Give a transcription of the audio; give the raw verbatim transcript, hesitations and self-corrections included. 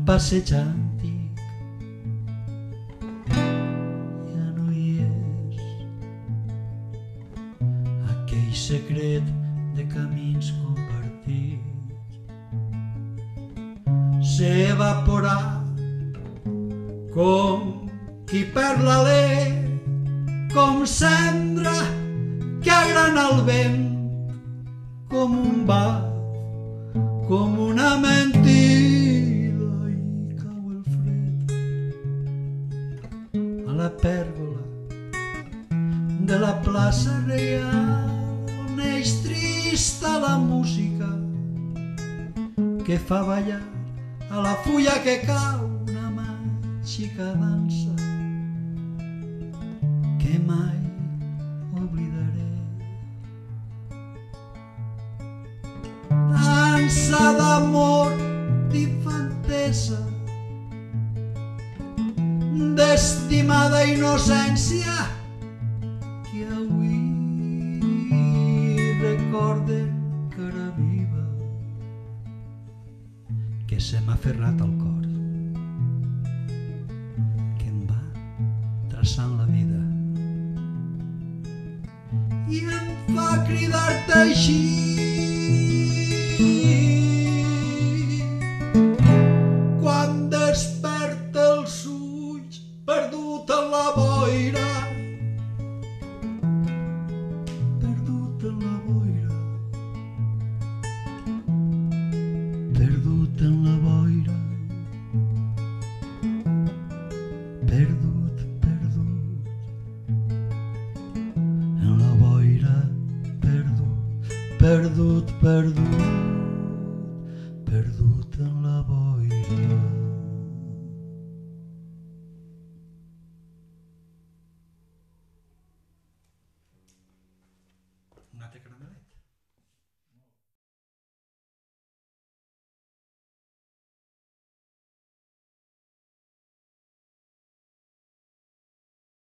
passejant-hi. Ja no hi és aquell secret de camins compartits. S'ha evaporat com qui perd l'alè, com cendra que agrana el vent, com un baf, com una mentida, i cau el fred a la pèrgola de la plaça Reial, on neix trista la música que fa ballar a la fulla que cau una màgica dansa que mai oblidaré. Dansa d'amor, d'infantesa, d'estimada innocència que avui recorden cara viva, que se m'ha aferrat al cor, que em va traçant la vida i em fa cridar-te així. Quan desperta els ulls perdut en la boira, perdut en la boira, perdut en la boira, perdut, perdut en la boira, perdut, perdut, perdut.